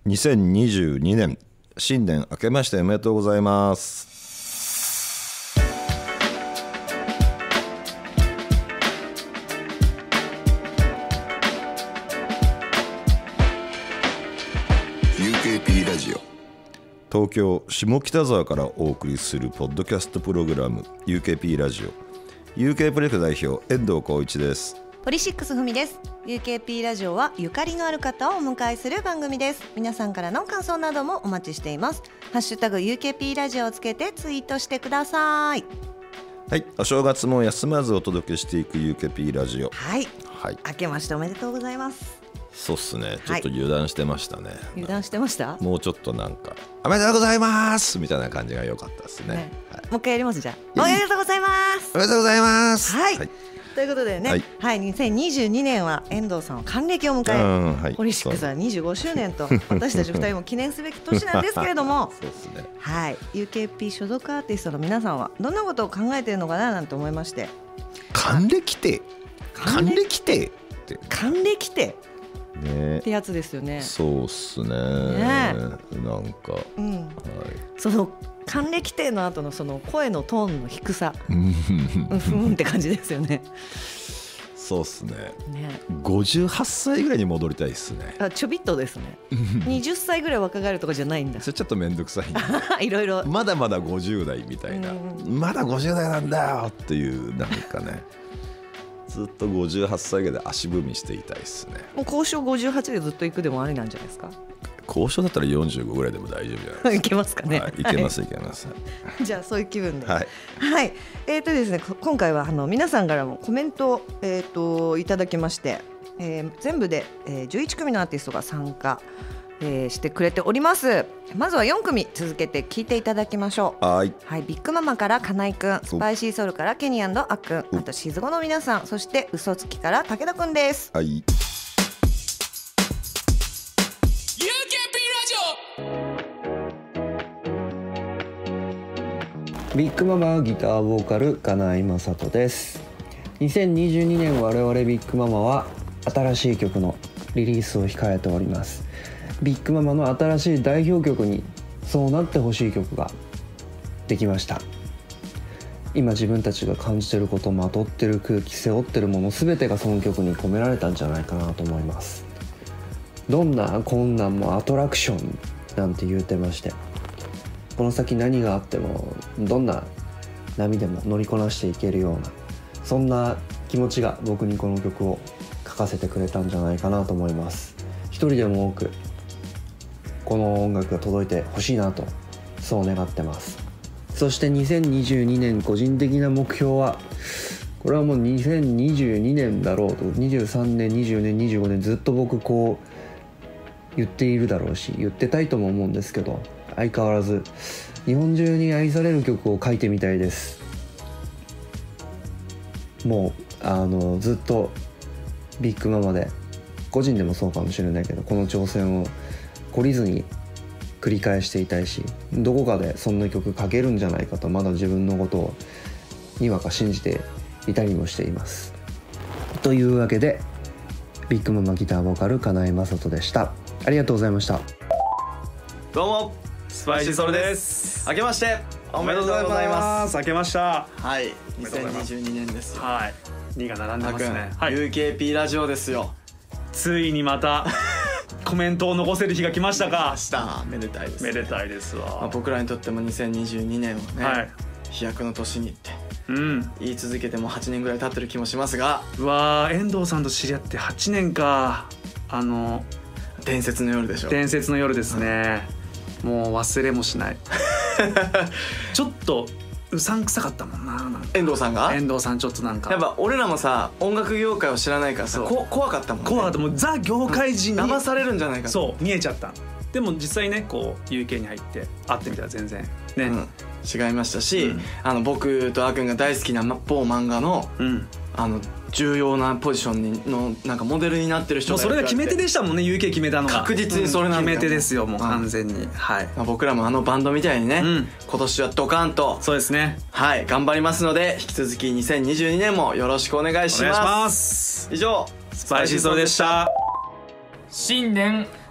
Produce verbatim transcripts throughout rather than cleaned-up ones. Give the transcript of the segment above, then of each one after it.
にせんにじゅうにねん新年明けましておめでとうございます。 ユーケーピー ラジオ、 東京下北沢からお送りするポッドキャストプログラム ユーケーピー ラジオ。 ユーケー プレフ代表遠藤浩一です。 ポリシックスふみです。 ユーケーピー ラジオはゆかりのある方をお迎えする番組です。皆さんからの感想などもお待ちしています。ハッシュタグ ユーケーピー ラジオをつけてツイートしてください。 はい、お正月も休まずお届けしていく ユーケーピー ラジオ。 はい、 はい、 明けましておめでとうございます。 そうっすね、ちょっと油断してましたね、はい、 油断してました。 もうちょっとなんかおめでとうございますみたいな感じが良かったですね、ね、はい、 もう一回やりますじゃあ。おめでとうございます。 おめでとうございます。 はい、はい、ということでね、はい、はい、にせんにじゅうにねんは遠藤さんは還暦を迎え、うん、はい、ポリシックスはにじゅうごしゅうねんと私たちふたりも記念すべき年なんですけれどもそうですね、 はい、ユーケーピー 所属アーティストの皆さんはどんなことを考えているのかななんて思いまして。 還暦定還暦定って還暦定ね、 ってやつですよね。 そうっすね、ね、なんか、うん、はい、その還暦定の後のその声のトーンの低さうんふんって感じですよね。 そうっすね、ね、ごじゅうはっさいぐらいに戻りたいっすね。 あ、ちょびっとですね。にじゅっさいぐらい若返るとかじゃないんだ。 それちょっとめんどくさいいろいろまだまだごじゅう代みたいな、まだごじゅう代なんだよっていうなんかねずっとごじゅうはっさいぐらいで足踏みしていたいですね。 もう交渉ごじゅうはちでずっと行くでもありなんじゃないですか。 交渉だったらよんじゅうごぐらいでも大丈夫じゃないですか。 いけますかね。 はい、いけますいけます。 じゃあそういう気分で。 はい。 はい。えーとですね、今回はあの皆さんからもコメントを、えー、といただきまして、えー、全部で、えー、じゅういちくみのアーティストが参加、えー、してくれております。まずはよんくみ続けて聞いていただきましょう。 はい、 はい、ビッグママから金井くん、スパイシーソウルからケニー&あっくん、あとしずごの皆さん、そして嘘つきから武田くんです。 はい、 ビッグママギターボーカル金井雅人です。にせんにじゅうにねん我々ビッグママは新しい曲のリリースを控えております。ビッグママの新しい代表曲にそうなってほしい曲ができました。今自分たちが感じてること、まとってる空気、背負ってるもの全てがその曲に込められたんじゃないかなと思います。どんな困難もアトラクションなんて言うてまして、この先何があってもどんな波でも乗りこなしていけるような、そんな気持ちが僕にこの曲を書かせてくれたんじゃないかなと思います。一人でも多くこの音楽が届いてほしいなとそう願ってます。そしてにせんにじゅうにねん個人的な目標は、これはもうにせんにじゅうにねんだろうとにじゅうさんねんにじゅうねんにじゅうごねんずっと僕こう言っているだろうし言ってたいとも思うんですけど、相変わらず日本中に愛される曲を書いてみたいです。もうあのずっとビッグママで個人でもそうかもしれないけど、この挑戦を懲りずに繰り返していたいし、どこかでそんな曲書けるんじゃないかとまだ自分のことをにわか信じていたりもしています。というわけでビッグママギターボーカル金井雅人でした。ありがとうございました。 どうもスパイシーソウルです。明けましておめでとうございます。 明けました。 はい、にせんにじゅうにねんですよ。 はい、にが並んでますね。はい、 ユーケーピー ラジオですよ。 ついにまたコメントを残せる日が来ましたか。 明日めでたいです、ね、 めでたいですわ、 まあ、僕らにとってもにせんにじゅうにねんはね、はい、飛躍の年にって、うん、言い続けてもはちねんぐらい経ってる気もしますが、 うわー、遠藤さんと知り合ってはちねんか。あの伝説の夜でしょ。 伝説の夜ですね、うん、もう忘れもしないちょっとうさんくさかったもんな。なんか遠藤さんが遠藤さんちょっとなんかやっぱ俺らもさ音楽業界を知らないからさこ怖かったもんね。 怖かった。もうザ業界人に騙されるんじゃないかと。 そう見えちゃった。でも実際ねこう ユーケー に入って会ってみたら全然ね、うん、 違いましたし、うん、あの僕とあくんが大好きな某漫画の、うん、あの重要なポジションにのなんかモデルになってる人がもうそれが決め手でしたもんね。 ユーケー 決めたのが確実にそれなんだ、 うん、決め手ですよもう完全に、うん、はい、 まあ、僕らもあのバンドみたいにね、うん、今年はドカンとそうですね、 はい頑張りますので引き続きにせんにじゅうにねんもよろしくお願いします。 お願いします。 以上スパイシーソウルでした。 新年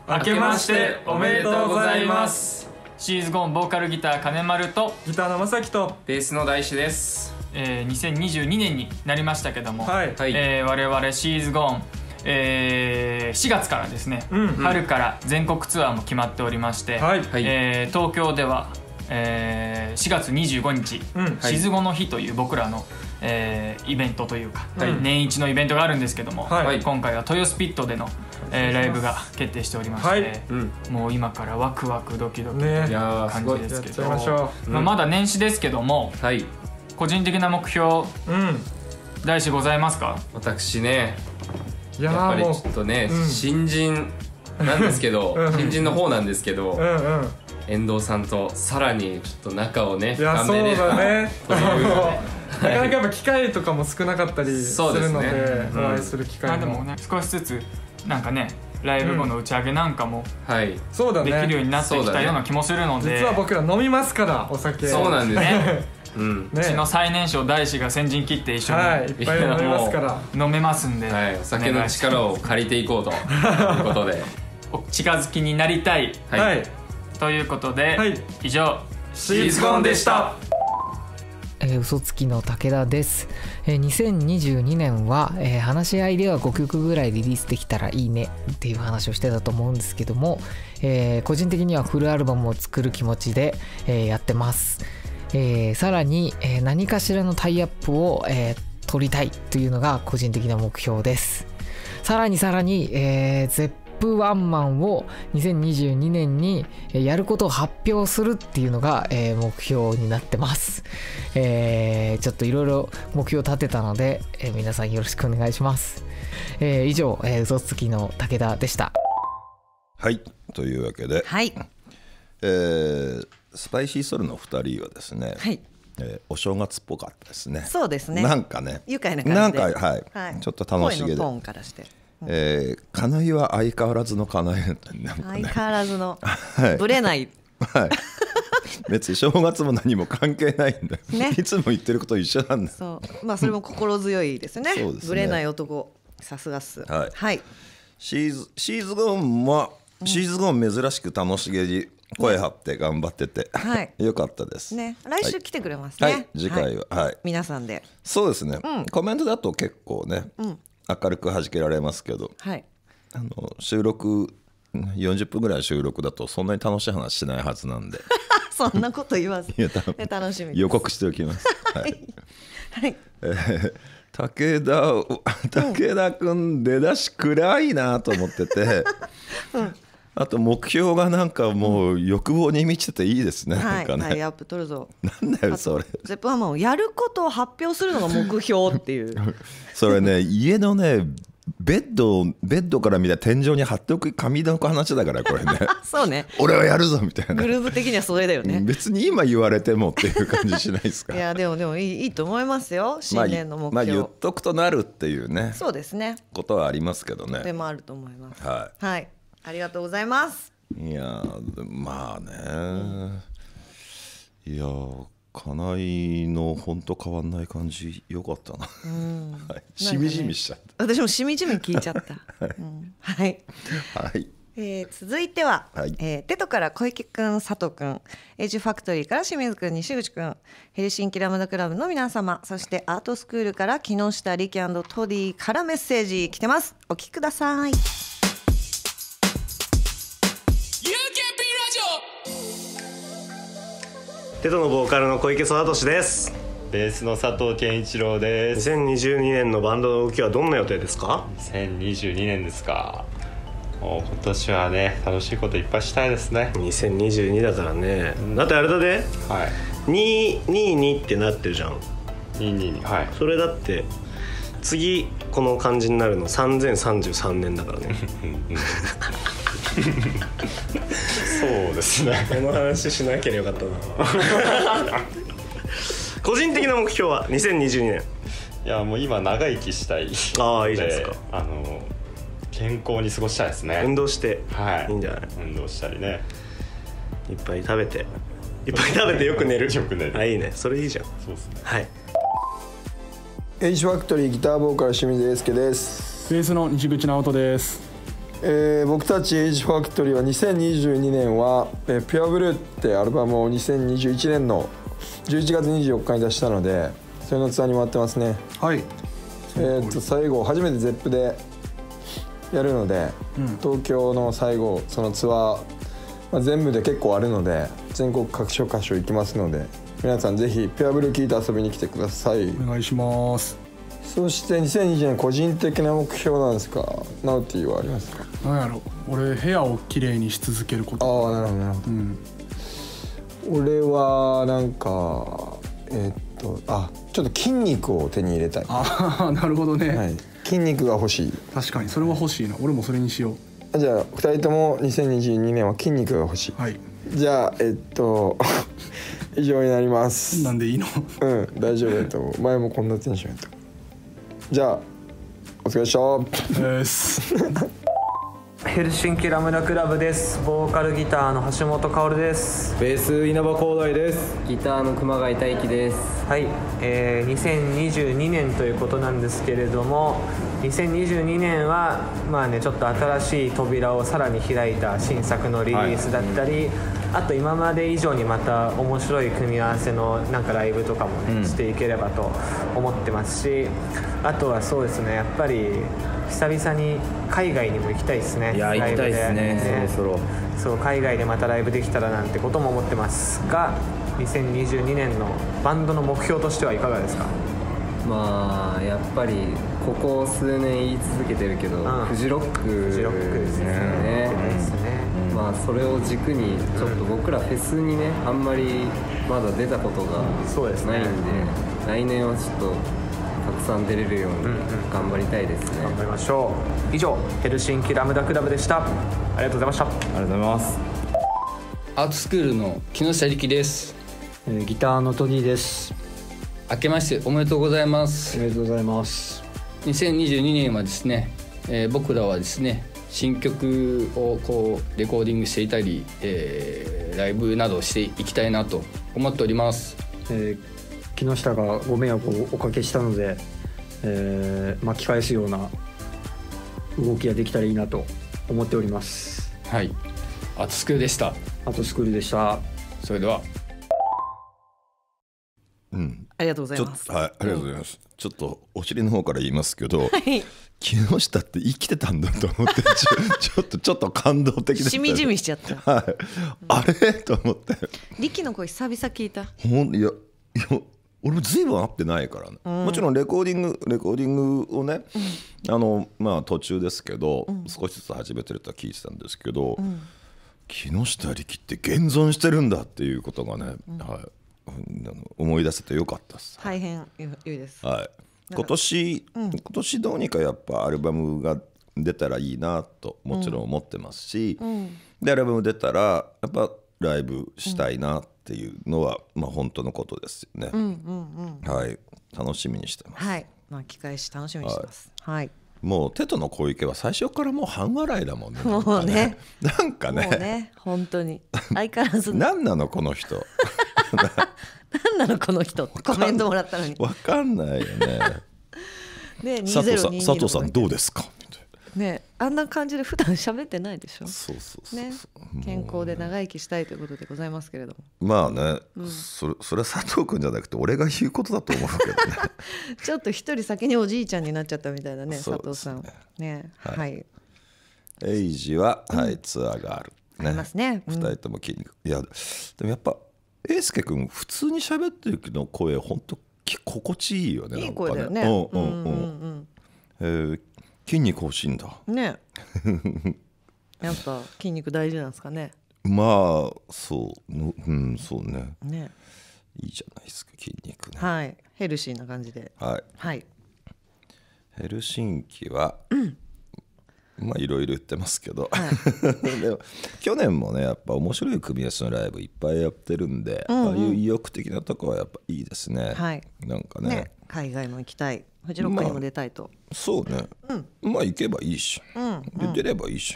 明けましておめでとうございます。シーズゴンボーカルギター金丸とギターのまさきとベースの大志です。 えー、にせんにじゅうにねんになりましたけども、 はい、 えー、我々シーズゴン、えー、しがつからですね、うんうん、春から全国ツアーも決まっておりまして、はい、えー、東京では、えー、しがつにじゅうごにち、うん、シズゴの日という僕らの、えー、イベントというか、はい、年一のイベントがあるんですけども、はい、今回は豊洲ピットでの、えー、ライブが決定しておりまして、はい、うん、もう今からワクワクドキドキという感じですけど、ね、まあ、まだ年始ですけども、はい、個人的な目標、うん、大志ございますか？ 私ね、や, やっぱりちょっとね、うん、新人なんですけど、うん、新人の方なんですけど、うんうん、遠藤さんとさらにちょっと仲をね深めればというなかなかやっぱ機会とかも少なかったりするの で, で、ね、お会いする機会も、 うん、まあでもね、少しずつなんかねライブ後の打ち上げなんかも、 うん、はい、そうだね、 できるようになってきたような気もするので、 実は僕ら飲みますからお酒。 そうなんですねうん、 うちの最年少大志が先陣切って一緒に、 はい、いっぱい飲めますから飲めますんで、 はい、お酒の力を借りていこうということでお近づきになりたい、はい、ということで、はい、以上シーズゴンでした。 えー、嘘つきの武田です。えー、にせんにじゅうにねんは、えー、話し合いではごきょくぐらいリリースできたらいいねっていう話をしてたと思うんですけども、えー、個人的にはフルアルバムを作る気持ちで、えー、やってます。えー、さらに、えー、何かしらのタイアップを、えー、取りたいというのが個人的な目標です。さらにさらに、えー、ゼップワンマンをにせんにじゅうにねんにやることを発表するっていうのが、えー、目標になってます。えー、ちょっといろいろ目標を立てたので、えー、皆さんよろしくお願いします。えー、以上、えー、嘘つきの武田でした。 はい、というわけで、 はい、 えースパイシーソルのふたりはですね、はい、えー、お正月っぽかったですね。 そうですね。 なんかね、 愉快な感じで、 なんか、はい、はい、ちょっと楽しげで、 声のトーンからして、 うん、えー、金井は相変わらずの金井、ね、 相変わらずの、はい、ぶれない、 はい、別に正月も何も関係ないんだよ、ね、いつも言ってること一緒なんだ。 そう、まあそれも心強いですね。そうですね、ぶれない男、さすがっす。 はい、 はい、 シーズシーズゴンは、うん、シーズゴン珍しく楽しげに声張って頑張ってて、はい、よかったですね。来週来てくれますね、 はいはい、次回は、はいはい、 皆さんで。 そうですね、うん、コメントだと結構ね、うん、明るく弾けられますけど、はい、あの収録よんじゅっぷんぐらいの収録だとそんなに楽しい話しないはずなんでそんなこと言わず楽しみです。 予告しておきますはい、はいえー、武田武田君出だし暗いなと思ってて、うん、あと目標がなんかもう欲望に満ちてていいですね。 はい、 なんかね、 タイアップ取るぞ。 なんだよそれ。 ゼップワンマンをやることを発表するのが目標っていうそれね、家のねベッドベッドから見た天井に貼っておく紙の話だからこれねそうね、 俺はやるぞみたいな。 グループ的にはそれだよね。 別に今言われてもっていう感じしないですか。 いやでもでもいい、いいと思いますよ、新年の目標。 まあ、まあ、言っとくとなるっていうね、 そうですね、ことはありますけどね。でもあると思います。はい、はい、ありがとうございます。 いやまあね、いや金井の本当変わんない感じよかったな、うんはい、しみじみしちゃった、 ね、私もしみじみ聞いちゃった、はいうん、はい、はいえー、続いては、はいえー、テトから小池くん、佐藤くん、エイジファクトリーから清水くん、西口くん、ヘルシンキラムダクラブの皆様、そしてアートスクールから木下力&トディからメッセージ来てます。お聞きください。 テトのボーカルの小池貞俊です。 ベースの佐藤健一郎です。 にせんにじゅうにねんのバンドの動きはどんな予定ですか？ にせんにじゅうにねんですか。もう今年はね楽しいこといっぱいしたいですね。 にせんにじゅうにだからね、だってあれだね、はい、にーにーにってなってるじゃん。 にーにーに、はい、 それだって次この感じになるのさんぜんさんじゅうさんねんだからねそうですね、 この話しなければよかったな個人的な目標はにせんにじゅうにねん、 いやもう今長生きしたい。 ああいいじゃないですか。 あの健康に過ごしたいですね。 運動して、 はい、 いいんじゃない。 運動したりね、 いっぱい食べていっぱい食べてよく寝るよく寝る。 あいいね、それいいじゃん。 そうですね。 はい。 エイジファクトリーギターボーカル清水英介です。 ベースの西口直人です。 えー、僕たちエイジファクトリーはにせんにじゅうにねんは、えー、ピュアブルーってアルバムをにせんにじゅういちねんのじゅういちがつにじゅうよっかに出したので、それのツアーに回ってますね。 はい。 えー、と最後初めてゼップでやるので、うん、東京の最後そのツアー、まあ、全部で結構あるので全国各所箇所行きますので、皆さんぜひピュアブルー聴いて遊びに来てください。 お願いします。 そしてにせんにじゅうねん個人的な目標なんですか、ナウティはありますか？ なんやろ、俺部屋をきれいにし続けること。 ああ、なるほどなるほど、うん、俺はなんかえー、っとあちょっと筋肉を手に入れたい。 ああ、なるほどね、 はい、筋肉が欲しい。 確かにそれは欲しいな。俺もそれにしよう。じゃあふたりともにせんにじゅうにねんは筋肉が欲しい。 はい。 じゃあえー、っと以上になります。 なんでいいの？ うん大丈夫だと思う。前もこんなテンションやった。じゃあお疲れ様です。 ヘルシンキラムダクラブです。ボーカルギターの橋本薫です。 ベース稲葉光大です。 ギターの熊谷大輝です。 はい、えー、にせんにじゅうにねんということなんですけれども、にせんにじゅうにねんはまあねちょっと新しい扉をさらに開いた新作のリリースだったり、はい、あと今まで以上にまた面白い組み合わせのなんかライブとかもね、うん、していければと思ってますし、あとはそうですね、やっぱり久々に海外にも行きたいですね。 いや行きたいですね、ね、そろそろそう海外でまたライブできたらなんてことも思ってますが、にせんにじゅうにねんのバンドの目標としてはいかがですか？ まあやっぱりここ数年言い続けてるけど、うん、フジロックフジロックですね。ですね、 うん、まあそれを軸にちょっと僕らフェスにねあんまりまだ出たことがないんで、来年はちょっとたくさん出れるように頑張りたいですね、うんうん、 頑張りましょう。以上ヘルシンキラムダクラブでした。ありがとうございました。ありがとうございます。 アートスクールの木下力です。 えー、ギターのトニーです。 明けましておめでとうございます。 おめでとうございます。 にせんにじゅうにねんはですね、えー、僕らはですね新曲をこうレコーディングしていたり、えー、ライブなどしていきたいなと思っております。 えー、木下がご迷惑をおかけしたので、えー、巻き返すような動きができたらいいなと思っております。 はい、アートスクールでした。 アートスクールでした。 それでは、 うん、 ありがとうございます。 はい、ありがとうございます。ちょっとお尻の方から言いますけど、はい、木下って生きてたんだと思ってちょ、ちょっとちょっと感動的でした、ね。しみじみしちゃった。 はい、うん、あれと思って。 力の声久々聞いた。 ほんいやいや俺も随分会ってないからね、うん、もちろんレコーディングレコーディングをね、うん、あのまあ途中ですけど、うん、少しずつ始めてるとは聞いてたんですけど、うん、木下力って現存してるんだっていうことがね、うん、はい、思い出せてよかったです。 大変良いです。 はい、今年、うん、今年どうにかやっぱアルバムが出たらいいなともちろん思ってますし、うん、でアルバム出たらやっぱライブしたいなっていうのは、うん、まあ本当のことですよね、うんうんうん、はい、楽しみにしてます。 はい、巻き返し楽しみにしてます。はい、はい、 もうテトの小池は最初からもう半笑いだもんね。 もうね、 なんかね、 もうね、本当に相変わらず何なのこの人何なのこの人ってコメントもらったのに分かんないよね。 ね、 佐藤さん、佐藤さんどうですかね、あんな感じで普段喋ってないでしょ。 そうそうそうそう、 ね、健康で長生きしたいということでございますけれども、 まあね、うん、それ、それは佐藤君じゃなくて俺が言うことだと思うけどねちょっと一人先におじいちゃんになっちゃったみたいなね、佐藤さんね、はい、はい、 エイジは、はい、ツアーがある、 ね、ありますね、 ふたりとも筋肉、いやでもやっぱ英介君普通に喋ってるの声本当心地いいよね。 いい声だよね。 うんうんうん、えー、筋肉欲しいんだねやっぱ筋肉大事なんですかね。 まあそうの、うん、そうね。 ね、 いいじゃないですか筋肉ね。 はい、ヘルシーな感じで。 はい。 はい。 ヘルシンキは、うん、まあいろいろ言ってますけど、はい、でも去年もねやっぱ面白い組み合わせのライブいっぱいやってるんで、うんうん、ああいう意欲的なとこはやっぱいいですね。 はい。 なんか ね, ね、海外も行きたい、フジロックにも出たいと、まあ、そうね、うん、まあ行けばいいし、うんうん、で出ればいいし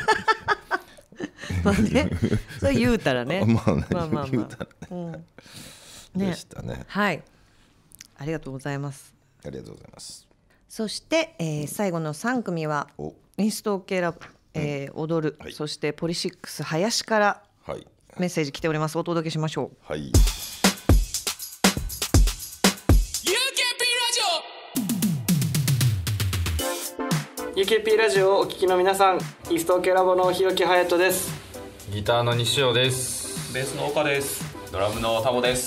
まあね、それ言うたらねまあね、 まあまあまあ、 言うたらね、 うんね、 でしたね。 はい、ありがとうございます。 ありがとうございます。 そして、えー、最後のさん組はインスト系ラえー、踊る、はい、そしてポリシックス林からメッセージ来ております。お届けしましょう。 はい。 ユーケーピー ラジオをお聞きの皆さん、イーストオケラボのひろきはやとです。 ギターの西尾です。 ベースの岡です。 ドラムのタモです。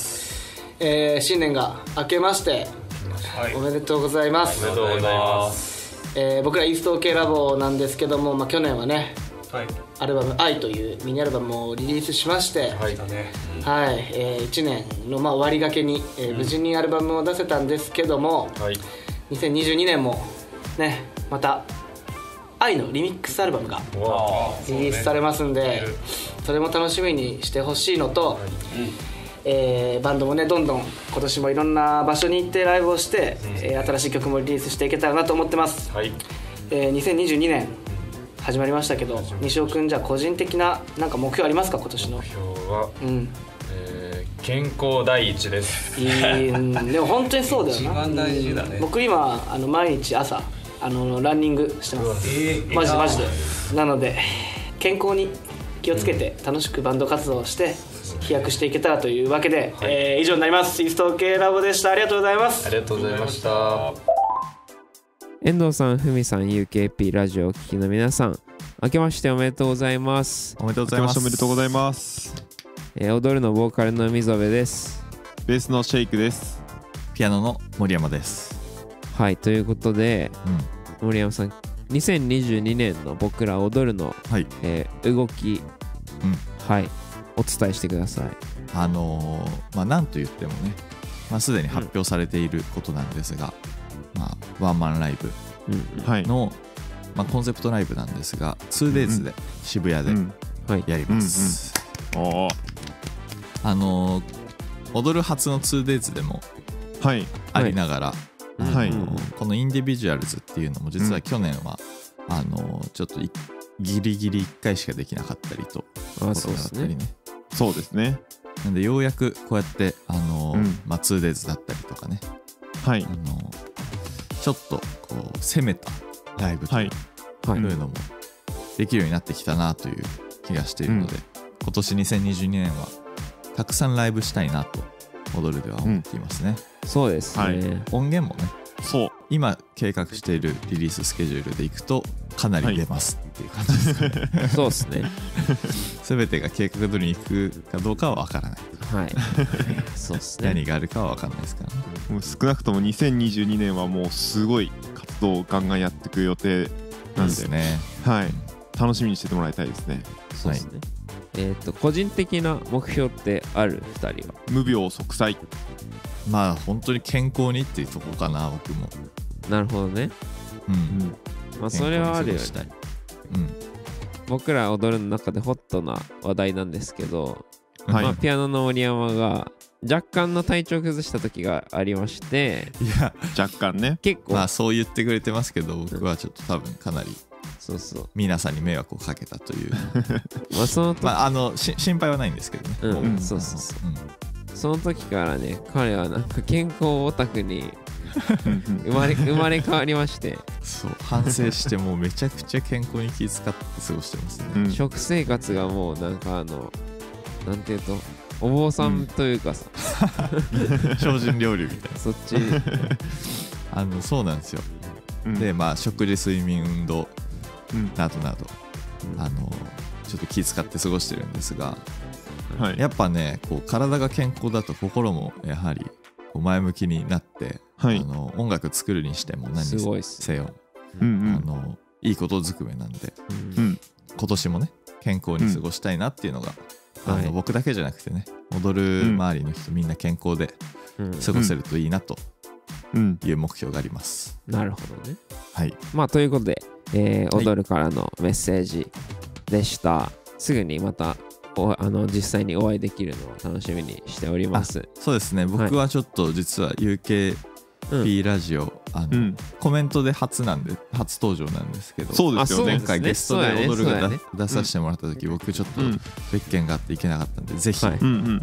えー、新年が明けまして、はい、おめでとうございます。 おめでとうございます。 えー、僕らイーストオケラボなんですけども、まあ、去年はね、はい、アルバム「愛」というミニアルバムをリリースしまして、はいはいえー、いちねんのまあ終わりがけに、えー、無事にアルバムを出せたんですけども、はい、にせんにじゅうにねんもねまた愛のリミックスアルバムがリリースされますんで、それも楽しみにしてほしいのと、えー、バンドもねどんどん今年もいろんな場所に行ってライブをして、えー、新しい曲もリリースしていけたらなと思ってます、はいえー、にせんにじゅうにねん始まりましたけど、西尾くんじゃあ個人的ななんか目標ありますか？今年の目標は、うんえー、健康第一です。 いいでも本当にそうだよな。 一番大事だね。 僕今あの毎日朝あのランニングしてます、えー、マジでマジでなので健康に気をつけて楽しくバンド活動をして飛躍していけたらというわけで、はいえー、以上になります。イーストオケラボでした。ありがとうございます。 ありがとうございました。 遠藤さん、ふみさん、ユーケーピー ラジオをお聞きの皆さん、明けましておめでとうございます。 おめでとうございます。おめでとうございます。 えー、踊るのボーカルの溝部です。 ベースのシェイクです。 ピアノの森山です。 はい、ということで、うん、森山さん、にせんにじゅうにねんの僕ら踊るの、はいえー、動き、うんはい、お伝えしてください。 あのー、まあなんと言ってもね、まあ、すでに発表されていることなんですが、うんまあ、ワンマンライブの、うんまあ、コンセプトライブなんですが ツーデイズ で渋谷でやります、うんうんうん、あのー、踊る初の ツーデイズ でもありながら、はいはい、このインディビジュアルズっていうのも実は去年は、うん、あのちょっとギリギリいっかいしかできなかったりとあそうですねそうですねなんでようやくこうやってあの、うんまあ、ツーデイズ だったりとかね、はい、あのちょっとこう攻めたライブというのもできるようになってきたなという気がしているので、うん、今年にせんにじゅうにねんはたくさんライブしたいなと踊るでは思っていますね、 うん、そうですね、はい、 音源もねそう今計画しているリリーススケジュールでいくとかなり出ますっていう感じですね、 はい、そうですね全てが計画通りにいくかどうかは分からないはいそうですね何があるかは分からないですからね。 もう少なくともにせんにじゅうにねんはもうすごい活動をガンガンやっていく予定なんで、いいですね、はい、楽しみにしててもらいたいですね。 そうですね、はいえー、と個人的な目標ってあるふたりは？ 無病息災。 まあ本当に健康にっていうとこかな僕も。 なるほどね。うん、うん、まあそれはあるよね。うん、僕ら踊るの中でホットな話題なんですけど、はいまあ、ピアノの森山が若干の体調崩した時がありまして、 いや若干ね結構まあそう言ってくれてますけど僕はちょっと多分かなりそうそう皆さんに迷惑をかけたというまあその時、 まあ、あのし心配はないんですけどね、 うんうん、そうそうそう、うん、その時からね彼はなんか健康オタクに生まれ生まれ変わりましてそう反省してもうめちゃくちゃ健康に気遣って過ごしてますね、 うん、食生活がもうなんかあのなんていうとお坊さんというかさ、 うん、精進料理みたいなそっちあのそうなんですよ、うん、でまあ食事睡眠運動などなど、うん、あのちょっと気遣って過ごしてるんですが、はい、やっぱねこう体が健康だと心もやはりこう前向きになって、はい、あの音楽作るにしても何にせよ、うんうん、あのいいことずくめなんで、うん、今年もね健康に過ごしたいなっていうのが、うん、あの、はい、僕だけじゃなくてね踊る周りの人、うん、みんな健康で過ごせるといいなという目標があります、 うん、なるほどね。 はいまあということでえー、踊るからのメッセージでした、はい、すぐにまたおあの実際にお会いできるのを楽しみにしております。 そうですね僕はちょっと実は ユーケーピー ラジオ、うん、あの、うん、コメントで初なんで初登場なんですけどそうですよね前回ゲストで踊るが、ねね、出させてもらった時、うん、僕ちょっと別件があっていけなかったんで、うん、ぜひ、はい、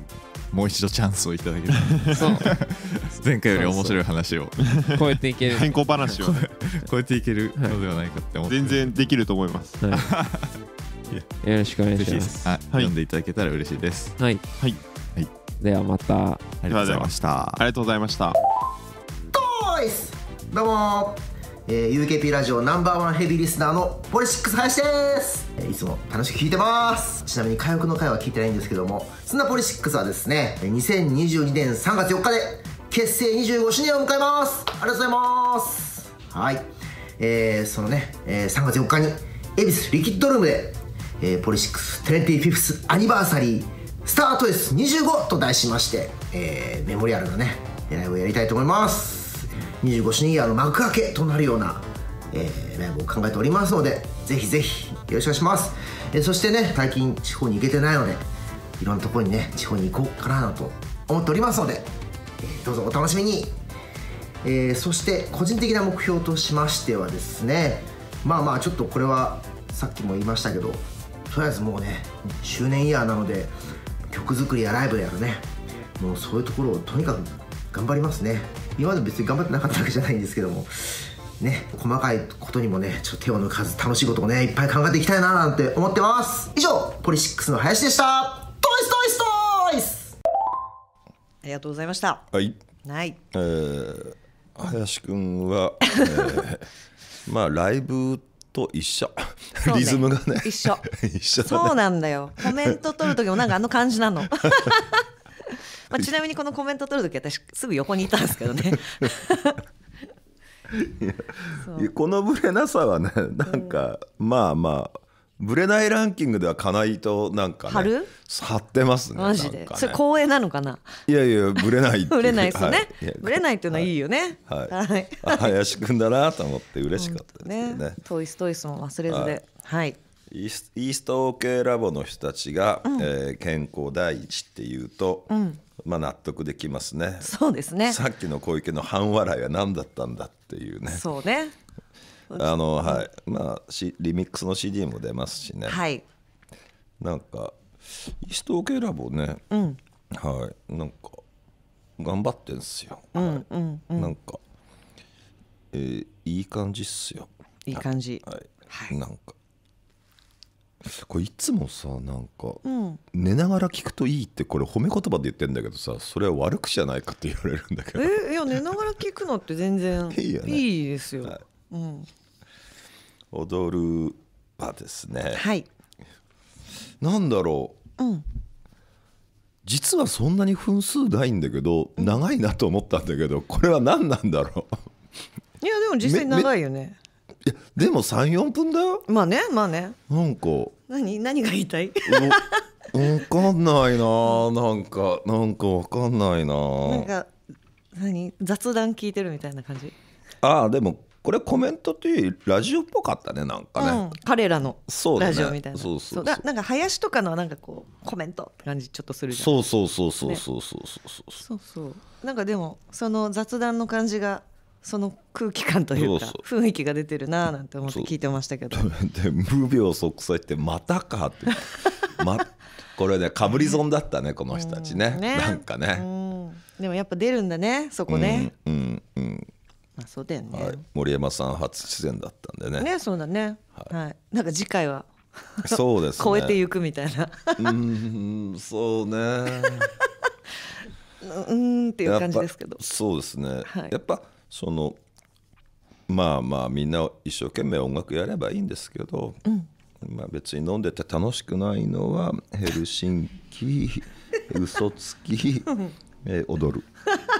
もう一度チャンスをいただけるそう前回より面白い話を超えていける健康話を超えていけるのではないかって思って、 全然できると思います、 はい、よろしくお願いします。 はい、読んでいただけたら嬉しいです。 はいはい、 はい、 ではまたありがとうございました。 ありがとうございました。 トイスどうもー、えー、ユーケーピー ラジオナンバーワンヘビーリスナーのポリシックス林です、えー、いつも楽しく聞いてます。ちなみに火薬の回は聞いてないんですけども、そんなポリシックスはですねにせんにじゅうにねんさんがつよっかで結成にじゅうごしゅうねんを迎えます。ありがとうございます。はい、えー、そのね、えー、さんがつよっかに恵比寿リキッドルームで、えー、ポリシックス にじゅうご th アニバーサリースタート エスにじゅうごと題しまして、えー、メモリアルなねライブをやりたいと思います。にじゅうごしゅうねんイヤーの幕開けとなるような、えー、ライブを考えておりますので、ぜひぜひよろしくお願いします。えー、そしてね、最近地方に行けてないので、いろんなところにね地方に行こうかなと思っておりますので、えー、どうぞお楽しみに。えー、そして個人的な目標としましてはですね、まあまあちょっとこれはさっきも言いましたけど、とりあえずもうね周年イヤーなので、曲作りやライブやるね、もうそういうところをとにかく頑張りますね。今まで別に頑張ってなかったわけじゃないんですけどもね、細かいことにもねちょっと手を抜かず楽しいことをねいっぱい考えていきたいななんて思ってます。以上ポリシックスの林でした。トイストイストイス。 ありがとうございました。 はい、 はい、 えー、林くんは、えー、まあライブと一緒、ね、リズムがね一緒一緒だね。 そうなんだよ。コメント取る時もなんかあの感じなのまあちなみにこのコメント取る時私すぐ横にいたんですけどねいやこのブレなさはね、なんか、うん、まあまあブレないランキングではかないとなんかね張る張ってますね。 マジで、 ね、 それ光栄なのかな。 いやいやブレないブレないですよね、 はい、 ブレないっていうのはいいよね。 はい、はい、林くんだなと思って嬉しかったですね。 ね、トイストイスも忘れずで、はい、はい、 イース、イースト OK ラボの人たちが、うん、えー、健康第一っていうと、うん、まあ納得できますね。 そうですね。 さっきの小池の半笑いは何だったんだっていうね。 そうね。 あの、はい、まあリミックスの シーディー も出ますしね。 はい。 なんかイースト OK ラボね、うん、はい、なんか頑張ってんすよ。 うん、はい、うんうん、 なんか、えー、いい感じっすよ。 いい感じ。 はい。はい、なんか。これいつもさなんか、 うん、 寝ながら聞くといいってこれ褒め言葉で言ってんだけどさ、それは悪口じゃないかって言われるんだけど。 えいや寝ながら聞くのって全然いいよね。いいですよ、はい、うん、 踊るはですね、 はい、なんだろう、うん、 実はそんなに分数ないんだけど長いなと思ったんだけど、これは何なんだろう。いやでも実際長いよね。 いやでも さん,よん 分だよ。 まあねまあね。 なんか何何が言いたいわかんないな、なんかなんかわかんないな。 なんか何雑談聞いてるみたいな感じ。 ああでもこれコメントというよりラジオっぽかったね、なんかね、うん、 彼らのラジオみたいな。 そうそうそう。 だなんか林とかのはなんかこうコメントって感じちょっとするじゃん。 そうそうそうそうそうそうそうそうそう。なんかでもその雑談の感じがその空気感というか雰囲気が出てるななんて思って聞いてましたけど。 で無病息災ってまたかって、ま、これねかぶり損だったねこの人たちね、うん、ねなんかね、うん、 でもやっぱ出るんだねそこね。 うんうん、うんまあ、そうだよね、 はい、森山さん初出演だったんでね。 ねそうだね、はいはい、なんか次回はそうですね超えていくみたいなうんそうねうんっていう感じですけど。 そうですね、 はい、 やっぱそのまあまあみんな一生懸命音楽やればいいんですけど、うん、まあ、別に飲んでて楽しくないのはヘルシンキ嘘つき、えー、踊る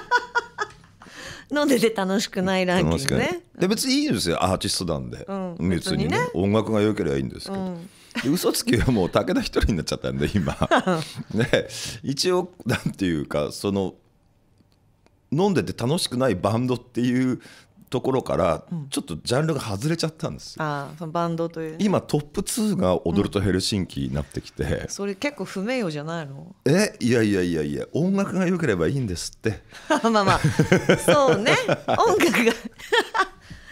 飲んでて楽しくないランキングね。 で別にいいんですよアーティストなんで、うん、別にね音楽が良ければいいんですけど、うん、で嘘つきはもう武田一人になっちゃったんで今ね、一応なんていうかその飲んでて楽しくないバンドっていうところからちょっとジャンルが外れちゃったんですよ、 うん、あそのバンドという、ね、 今トップツーが踊るとヘルシンキになってきて、うん、 それ結構不名誉じゃないの？ えいやいやいやいや音楽が良ければいいんですってまあまあそうね音楽が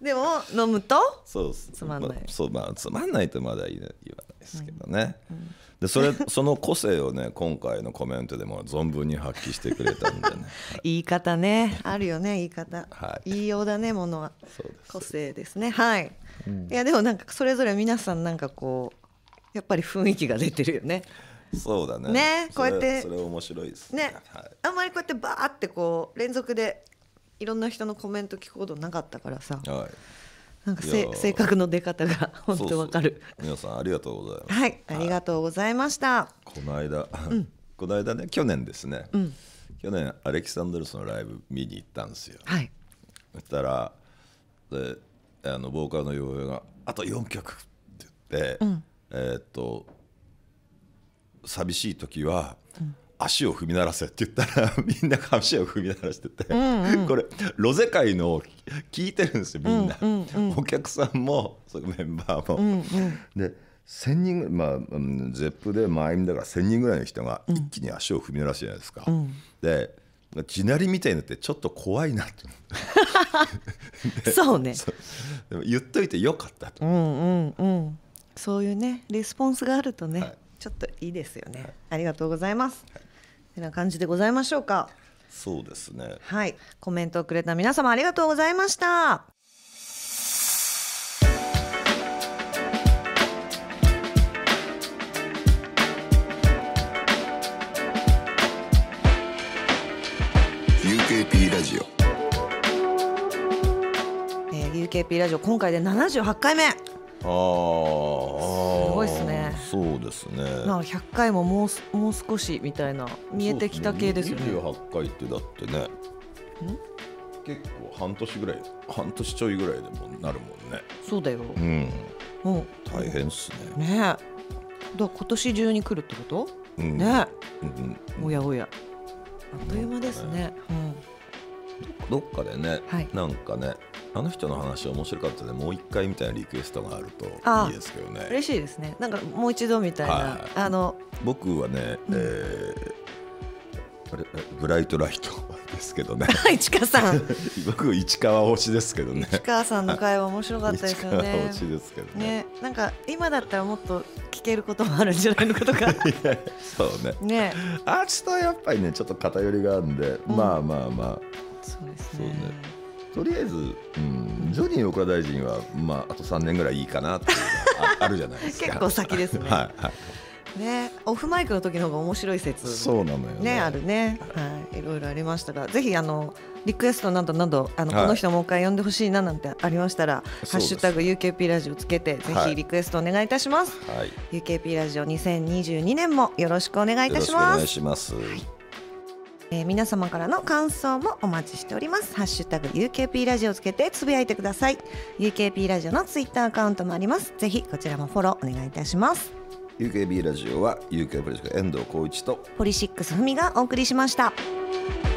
でも飲むとそうつまんない、 まあ、そうまあつまんないとまだ言わないですけどね、うんうん、でそれその個性をね今回のコメントでも存分に発揮してくれたんでね言い方ねあるよね言い方、 はい、 言いようだねものは個性ですねはい、うん、いやでもなんかそれぞれ皆さんなんかこうやっぱり雰囲気が出てるよね。 そうだね。 ね、こうやってそれ、それ面白いですね。 ね、はい、あんまりこうやってバーってこう連続でいろんな人のコメント聞くことなかったからさ。はい。なんかせ性格の出方が本当わかる。 そうそう皆さんありがとうございます。 はい、ありがとうございました。はい、 この間、うん、この間ね去年ですね。うん、去年アレキサンドルスのライブ見に行ったんですよ。 はい。 そしたらであのボーカルの洋平があとよんきょくって言って。うんえー、っと寂しい時は、うん、足を踏み鳴らせって言ったらみんなが足を踏み鳴らしてて、うんうん、これロゼ界の聞いてるんですよみんな、うんうんうん、お客さんもそのメンバーも、うんうん、でせんにんぐらいまあ、うん、ゼップで満員だからせんにんぐらいの人が一気に足を踏み鳴らすじゃないですか、うん、で地鳴りみたいになってちょっと怖いなとそうねそうでも言っといてよかったと、 うんうんうんそういうねレスポンスがあるとね、はい、ちょっといいですよね、はい、ありがとうございます、はい、てな感じでございましょうか。 そうですねはいコメントをくれた皆様ありがとうございました。 ユーケーピー ラジオ、 えー、ユーケーピー ラジオ今回でななじゅうはちかいめ。 ああすごいですね。 そうですね。 なんかひゃっかいももうもう少しみたいな見えてきた系ですよね。 にじゅうはちかいってだってね結構半年ぐらい半年ちょいぐらいでもなるもんね。 そうだよ、 うん、もう大変っすね。 ねえだから今年中に来るってこと、うん、ねえ、うん、おやおやあっという間ですね、 うん、ど, どっかでね、はい、なんかねあの人の話面白かったのでもう一回みたいなリクエストがあるといいですけどね。 嬉しいですね。なんかもう一度みたいな、はい、あの僕はね、うんえー、あれブライトライトですけどね市川さん僕市川推しですけどね。 市川さんの会話面白かったですよね。市川推しですけど ね, ねなんか今だったらもっと聞けることもあるんじゃないのかとかそうねねアーティストはやっぱりねちょっと偏りがあるんで、うん、まあまあまあそうですねとりあえず、うん、ジョニー岡田大臣は、まあ、あとさんねんぐらいいいかなっていうのが あ, あるじゃないですか結構先ですねはい、はいね、オフマイクの時の方が面白い説そうなのよ ね, ねあるね、はい、いろいろありましたがぜひあのリクエストなどなどあの、はい、この人もう一回呼んでほしいななんてありましたらハッシュタグ ユーケーピー ラジオつけてぜひリクエストお願いいたします、はい、ユーケーピー ラジオにせんにじゅうにねんもよろしくお願いいたします。よろしくお願いします、はいえー、皆様からの感想もお待ちしております。ハッシュタグ ユーケーピー ラジオをつけてつぶやいてください。 ユーケーピー ラジオのツイッターアカウントもあります。ぜひこちらもフォローお願いいたします。 ユーケービー ラジオは ユーケーピー ラジオ遠藤浩一とポリシックスふみがお送りしました。